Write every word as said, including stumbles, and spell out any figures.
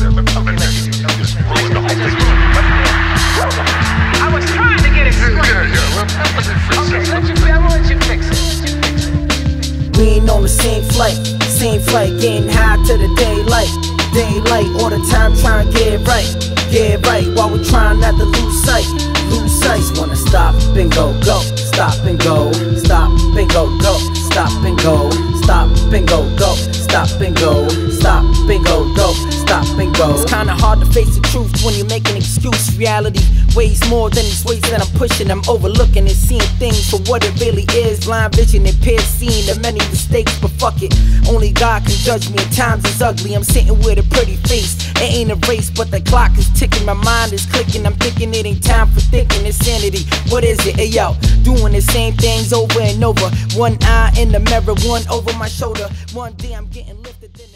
I was trying to get it straight. Okay, let you, I want you fix it. We ain't on the same flight, same flight, getting high to the daylight. Daylight, all the time trying to get it right, get it right, while we trying not to lose sight, lose sight. Wanna stop and go, go, stop and go, stop and go, go, stop and go, stop and go, go, stop and go, stop and go, go, stop and go. It's kinda hard to face the truth when you make an excuse. Reality weighs more than these weights that I'm pushing. I'm overlooking and seeing things for what it really is. Blind vision impaired seeing the many mistakes, but fuck it, only God can judge me. At times it's ugly, I'm sitting with a pretty face. It ain't a race, but the clock is ticking. My mind is clicking, I'm thinking it ain't time for thinking. Insanity, what is it? Hey yo, doing the same things over and over. One eye in the mirror, one over my shoulder. One day I'm getting lifted.